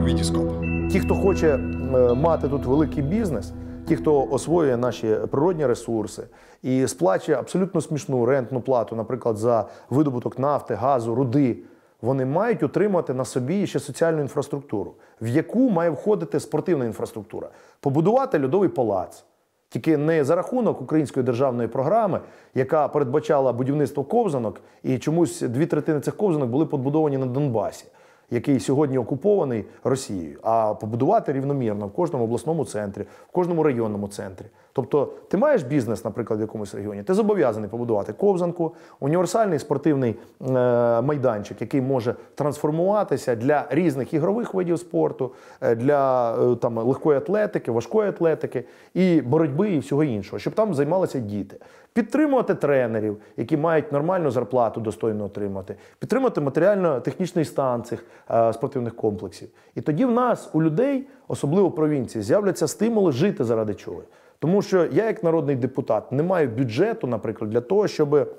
Вітіскоп. Ті, хто хоче мати тут великий бізнес, ті, хто освоює наші природні ресурси і сплачує абсолютно смішну рентну плату, наприклад, за видобуток нафти, газу, руди, вони мають утримати на собі ще соціальну інфраструктуру, в яку має входити спортивна інфраструктура. Побудувати льодовий палац. Тільки не за рахунок української державної програми, яка передбачала будівництво ковзанок, і чомусь 2/3 цих ковзанок були побудовані на Донбасі, який сьогодні окупований Росією, а побудувати рівномірно в кожному обласному центрі, в кожному районному центрі. Тобто ти маєш бізнес, наприклад, в якомусь регіоні, ти зобов'язаний побудувати ковзанку, універсальний спортивний майданчик, який може трансформуватися для різних ігрових видів спорту, для легкої атлетики, важкої атлетики і боротьби і всього іншого, щоб там займалися діти. Підтримувати тренерів, які мають нормальну зарплату достойно отримати, підтримати матеріально-технічний стан цих спортивних комплексів. І тоді в нас, у людей, особливо в провінції, з'являться стимули жити заради чого. Тому що я, як народний депутат, не маю бюджету, наприклад, для того, щоб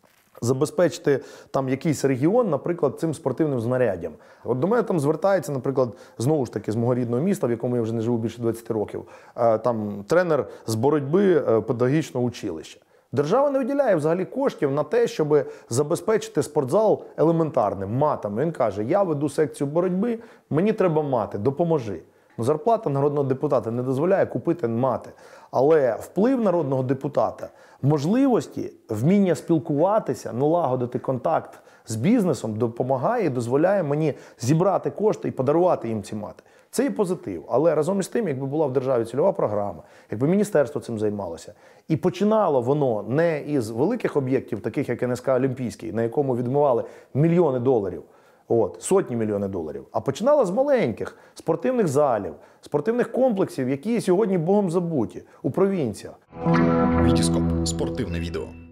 забезпечити там якийсь регіон, наприклад, цим спортивним знаряддям. От до мене там звертається, наприклад, знову ж таки, з мого рідного міста, в якому я вже не живу більше 20 років, там тренер з боротьби педагогічного училища. Держава не виділяє взагалі коштів на те, щоб забезпечити спортзал елементарним, матами. Він каже, я веду секцію боротьби, мені треба мати, допоможи. Зарплата народного депутата не дозволяє купити мати. Але вплив народного депутата, можливості, вміння спілкуватися, налагодити контакт з бізнесом допомагає і дозволяє мені зібрати кошти і подарувати їм ці мати. Це і позитив. Але разом із тим, якби була в державі цільова програма, якби міністерство цим займалося, і починало воно не із великих об'єктів, таких як НСК Олімпійський, на якому відмивали мільйони доларів, сотні мільйонів доларів, а починала з маленьких спортивних залів, спортивних комплексів, які сьогодні богом забуті у провінціях. Вітіскоп. Спортивне відео.